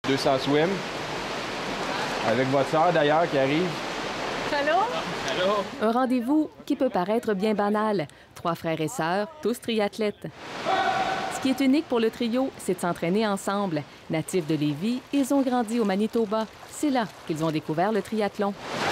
200 swim. Avec votre sœur, d'ailleurs, qui arrive. Allô? Allô? Un rendez-vous qui peut paraître bien banal. 3 frères et sœurs, tous triathlètes. Ce qui est unique pour le trio, c'est de s'entraîner ensemble. Natifs de Lévis, ils ont grandi au Manitoba. C'est là qu'ils ont découvert le triathlon.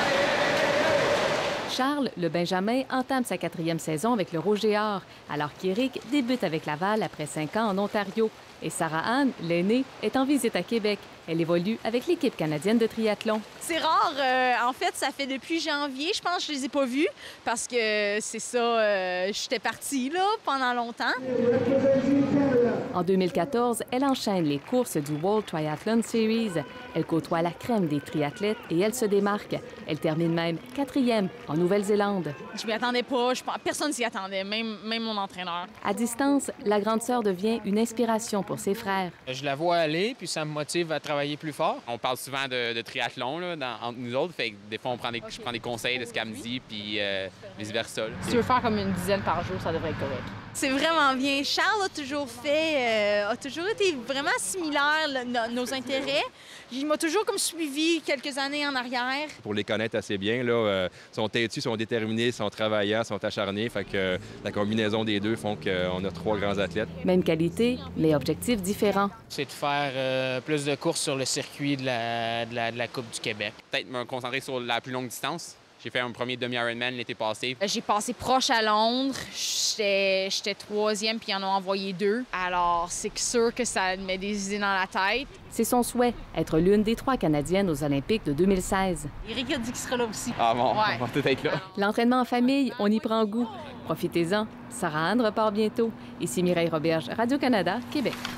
Charles, le Benjamin, entame sa 4e saison avec le Rouge et Or, alors qu'Éric débute avec Laval après 5 ans en Ontario. Et Sarah-Anne, l'aînée, est en visite à Québec. Elle évolue avec l'équipe canadienne de triathlon. C'est rare. En fait, ça fait depuis janvier. Je pense que je les ai pas vus parce que c'est ça, j'étais partie là pendant longtemps. En 2014, elle enchaîne les courses du World Triathlon Series. Elle côtoie la crème des triathlètes et elle se démarque. Elle termine même 4e en Nouvelle-Zélande. Je m'y attendais pas. Personne s'y attendait, même mon entraîneur. À distance, la grande sœur devient une inspiration pour ses frères. Je la vois aller, puis ça me motive à travailler plus fort. On parle souvent de triathlon là, entre nous autres, fait que des fois je prends des conseils de ce qu'elle me dit, puis vice-versa. Si tu veux faire comme une dizaine par jour, ça devrait être correct. C'est vraiment bien. Charles a toujours été vraiment similaire, nos intérêts. Il m'a toujours comme suivi quelques années en arrière. Pour les connaître assez bien, là, sont têtus, sont déterminés, sont travaillants, sont acharnés. Fait que la combinaison des deux font qu'on a 3 grands athlètes. Même qualité, mais objectifs différents. C'est de faire plus de courses sur le circuit de la Coupe du Québec. Peut-être me concentrer sur la plus longue distance. J'ai fait un premier demi-Ironman l'été passé. J'ai passé proche à Londres. J'étais 3e, puis ils en ont envoyé 2. Alors, c'est sûr que ça me met des idées dans la tête. C'est son souhait, être l'une des 3 Canadiennes aux Olympiques de 2016. Éric a dit qu'il sera là aussi. Ah bon, Ouais. on va tout être là. L'entraînement en famille, on y prend goût. Profitez-en. Sarah-Anne repart bientôt. Ici Mireille Roberge, Radio-Canada, Québec.